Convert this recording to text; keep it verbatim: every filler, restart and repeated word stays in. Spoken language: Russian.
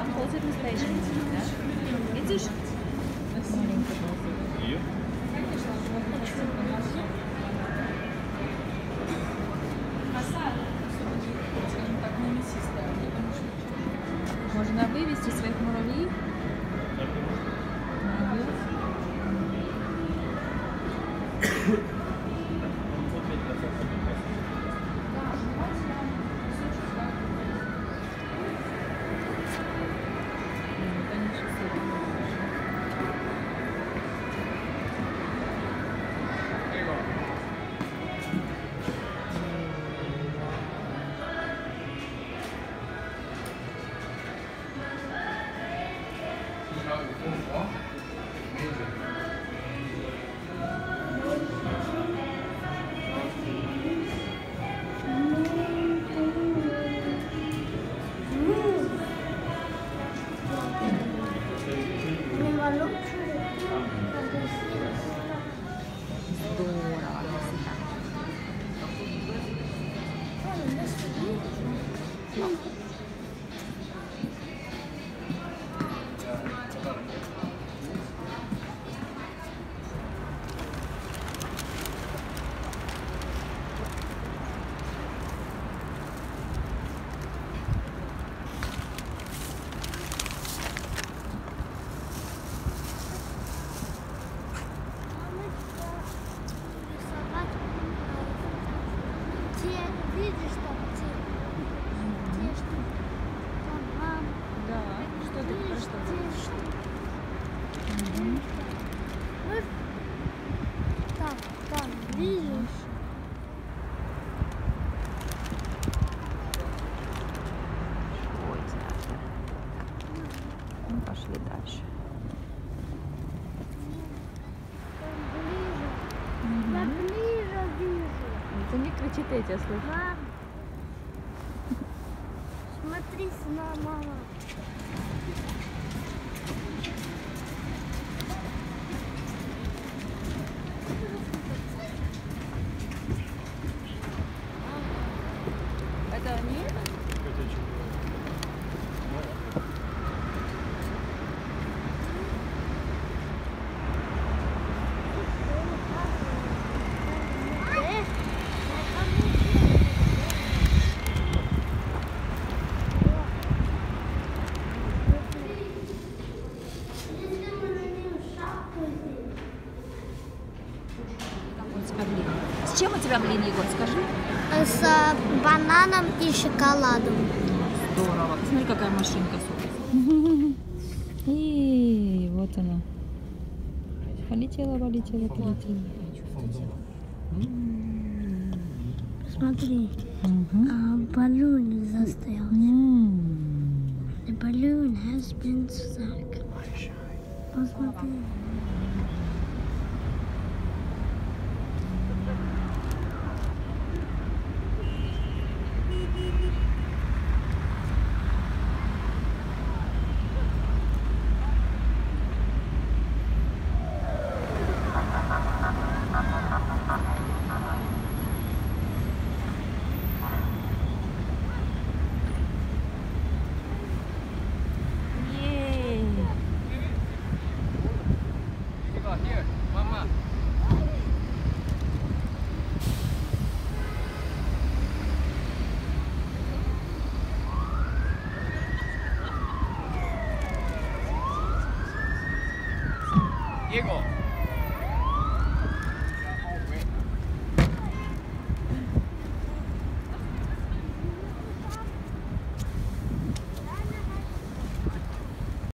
Там ходит настоящий магазин, да? Видишь? Можно вывести своих муравьев. Пошли дальше. Угу. Я ближе вижу. Ты не кричи, я тебя слышу. Мам, смотри сюда, мама. Это они? С чем у тебя блин, Егор, скажи? С бананом и шоколадом. Здорово. Смотри, какая машинка, супер. И вот она. Полетела, полетела, полетела. Смотри, Угу. а, баллон застрял. The balloon has been stuck. Посмотри. Diego.